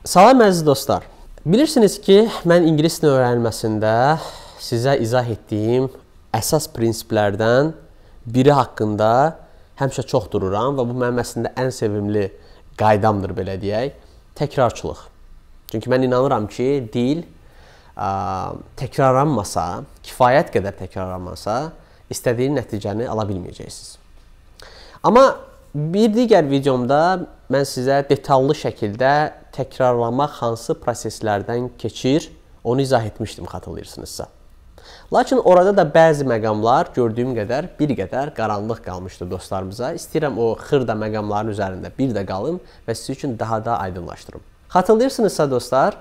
Salam əziz dostlar. Bilirsiniz ki, mən ingilis dilinin öyrənilməsində sizə izah etdiyim əsas prinsiplərdən biri haqqında həmişə çox dururam və bu mənim əslində ən sevimli qaydamdır, belə deyək, təkrarçılıq. Çünki mən inanıram ki, dil təkrarlanmasa, kifayət qədər təkrarlanmasa, istədiyin nəticəni ala bilməyəcəksiniz. Amma bir digər videomda mən sizə detallı şəkildə təkrarlamaq hansı proseslərdən keçir, onu izah etmişdim, xatırlayırsınızsa. Lakin orada da bəzi məqamlar gördüyüm qədər bir qədər qaranlıq qalmışdı dostlarımıza. İstəyirəm o xırda məqamların üzərində bir də qalım və sizin üçün daha da aydınlaşdırım. Xatırlayırsınızsa dostlar,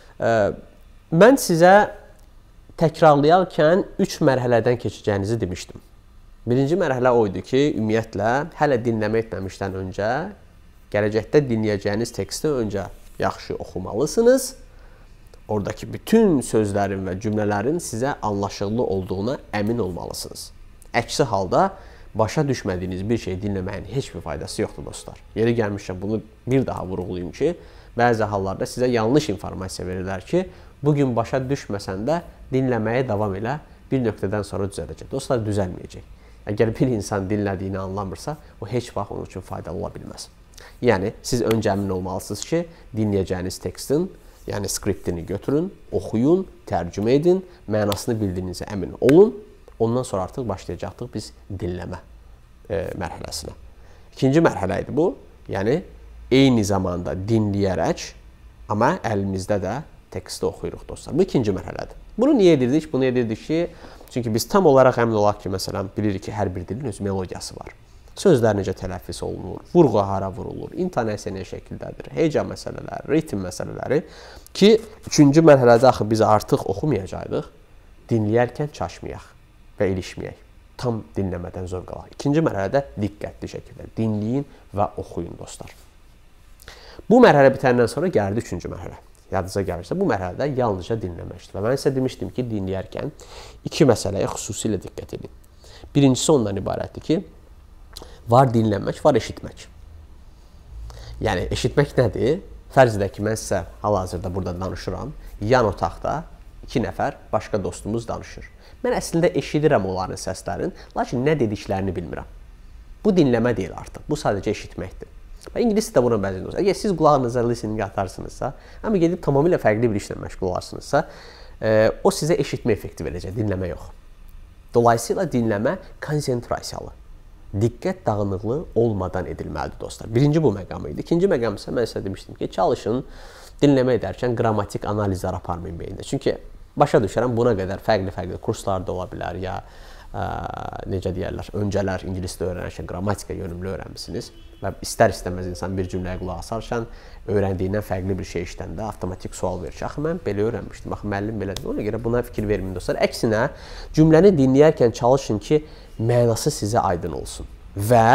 mən sizə təkrarlayarkən 3 mərhələdən keçəcəyinizi demişdim. Birinci mərhələ o idi ki, ümumiyyətlə, hələ dinləmə etməmişdən öncə, gələcəkdə dinləyəcəyiniz teksti öncə yaxşı oxumalısınız. Oradakı bütün sözlərin və cümlələrin sizə anlaşıllı olduğuna əmin olmalısınız. Əksi halda, başa düşmədiyiniz bir şey dinləməyin heç bir faydası yoxdur dostlar. Yeri gəlmişsə bunu bir daha vurğulayım ki, bəzi hallarda sizə yanlış informasiya verirlər ki, bugün başa düşməsən də dinləməyə davam elə, bir nöqtədən sonra düzələcək. Dostlar, düzəlməyəcək. Əgər bir insan dinlədiyini anlamırsa, o heç vaxt onun üçün faydalı ola bilməz. Yəni, siz öncə əmin olmalısınız ki, dinləyəcəyiniz tekstin, yəni skriptini götürün, oxuyun, tərcümə edin, mənasını bildiyinizə əmin olun. Ondan sonra artıq başlayacaqdıq biz dinləmə mərhələsinə. İkinci mərhələ idi bu, yəni eyni zamanda dinləyərək, amma əlimizdə də teksti oxuyuruq dostlar. Bu ikinci mərhələdir. Bunu niyə edirdik? Bunu edirdik ki, çünki biz tam olaraq əmin olaq ki, məsələn, bilirik ki, hər bir dilin öz melodiyası var. Sözlər necə tələffüz olunur, vurğu hara vurulur, intonasiya nə şəkildədir, heca məsələləri, ritm məsələləri ki, üçüncü mərhələdə axı biz artıq oxumayacaqdıq, dinləyərkən çaşmayaq və ilişməyək. Tam dinləmədən zövq alaq. İkinci mərhələdə diqqətli şəkildə dinləyin və oxuyun dostlar. Bu mərhələ bitəndən sonra gəldi üçüncü mərhələ. Yadınıza gəlirsə, bu mərhələdə yalnızca dinləməkdir. Və mən sizə demişdim ki, dinləyərkən iki məsələyə xüsusilə diqqət edin. Birincisi ondan ibarətdir ki, var dinləmək, var eşitmək. Yəni, eşitmək nədir? Fərz edək ki, mən sizə hal-hazırda burada danışıram. Yan otaqda 2 nəfər başqa dostumuz danışır. Mən əslində eşidirəm onların səslərini, lakin nə dediklərini bilmirəm. Bu dinləmə deyil artıq, bu sadəcə eşitməkdir. Və ingilis də buna bənzəyir dostlar. Əgər siz qulağınıza listening atarsınızsa, amma gedib tamamilə fərqli bir işlə məşğul olarsınızsa, o sizə eşitmə effekti verəcək, dinləmə yox. Dolayısıyla dinləmə konsentrasiyalı, diqqət dağınıqlığı olmadan edilməlidir dostlar. Birinci bu məqam idi. İkinci məqam isə mən sizə demişdim ki, çalışın dinləmə edərkən qrammatik analizlər aparmayın beyində. Çünki başa düşərəm, buna qədər fərqli kurslarda ola bilər ya necə deyərlər, öncələr ingilis dilini öyrənərkən qrammatika yönümlü öyrənmisiniz və istər-istəməz insan bir cümləyə qulaq asarkən öyrəndiyindən fərqli bir şey işləndə avtomatik sual verir ki, axı mən belə öyrənmişdim, axı müəllim belədir. Ona görə buna fikir verməyin dostlar. Əksinə, cümləni dinləyərkən çalışın ki, mənası sizə aydın olsun və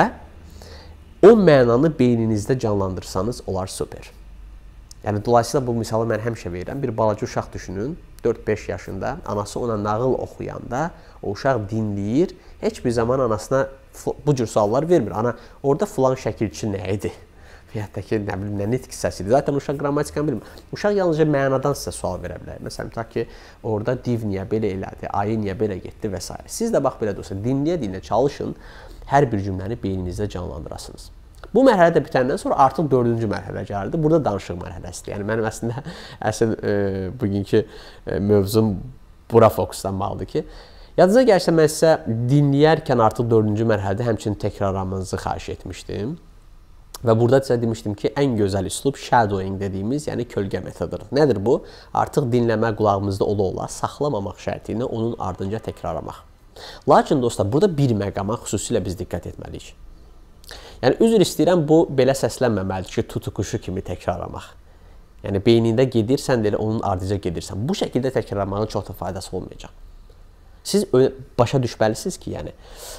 o mənanı beyninizdə canlandırsanız, olar super. Yəni, dolayısıyla bu misalı mən həmişə verirəm. Bir balaca uşaq düşünün, 4-5 yaşında, anası ona nağıl oxuyanda, o uşaq dinləyir, heç bir zaman anasına bu cür suallar vermir. Ana, orada filan şəkilçi nə idi? Veyahut da ki, nə bilim, nə nitq hissəsidir. Zaten uşaq qrammatikanı bilmir. Uşaq yalnızca mənadan sizə sual verə bilər. Məsələn, ta ki, orada div niyə belə elədi, ayı niyə belə getdi və s. Siz də bax belə dostlar, dinləyə-dinləyə çalışın, hər bir cümləni beyninizdə canlandırasınız. Bu mərhələ də bitəndən sonra artıq 4-cü mərhələ gəldi. Burada danışıq mərhələsidir. Yəni, mənim əslində əsl bugünkü mövzum bura fokuslanmalıdır ki, yadınıza gəlsə mən sizə dinləyərkən artıq 4-cü mərhələdə həmçinin təkrarlamanızı xahiş etmişdim. Və burada sizə demişdim ki, ən gözəl üslub shadowing dediyimiz, yəni kölgə metodudur. Nədir bu? Artıq dinləmə qulağımızda ola-ola saxlamamaq şərti ilə onun ardınca təkrarlamaq. Lakin dostlar, burada bir məqama xüsusilə biz diqqət etməliyik. Yəni, üzr istəyirəm, bu belə səslənməməlidir ki, tutuquşu kimi təkrarlamaq. Yəni, beynində gedir, sən də elə onun ardınca gedirsən. Bu şəkildə təkrarlamağın çox da faydası olmayacaq. Siz başa düşməlisiniz ki, yəni,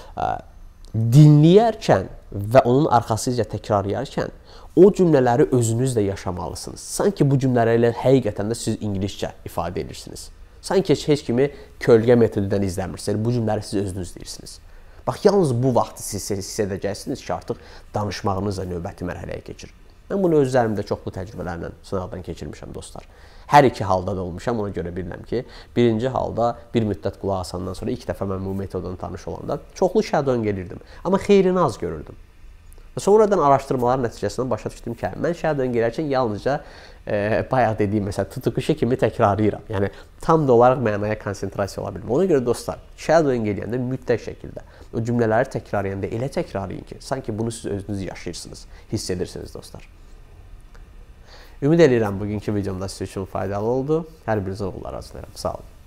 dinləyərkən və onun arxasıca təkrarlayarkən o cümlələri özünüz də yaşamalısınız. Sanki bu cümlələri həqiqətən də siz ingiliscə ifadə edirsiniz. Sanki heç kimi kölgə metodudan izləmirsiniz. Bu cümlələri siz özünüz deyirsiniz. Bax, yalnız bu vaxtı siz hiss edəcəksiniz ki, artıq danışmağınızla növbəti mərhələyə keçir. Mən bunu öz üzərimdə çoxlu təcrübələrlə sınaqdan keçirmişəm dostlar. Hər iki halda da olmuşam, ona görə bilirəm ki, birinci halda bir müddət qulaq asandan sonra ilk dəfə mən bu metodla tanış olanda çoxlu shadowing edirdim, amma xeyrini az görürdüm. Sonradan araşdırmalar nəticəsində başa düşdüm ki, mən shadowing edərkən yalnızca bayaq dediyim məsələn tutuquşu kimi təkrarlayıram. Yəni tam da olaraq mənaya konsentrasiya ola bilmir. Ona görə dostlar, shadowing edəndə mütləq şəkildə o cümlələri təkrarlayanda elə təkrarlayın ki, sanki bunu siz özünüz yaşayırsınız, hiss edirsiniz dostlar. Ümid edirəm bugünkü videomda sizin üçün faydalı oldu. Hər birinizə uğurlar arzulayıram. Sağ olun.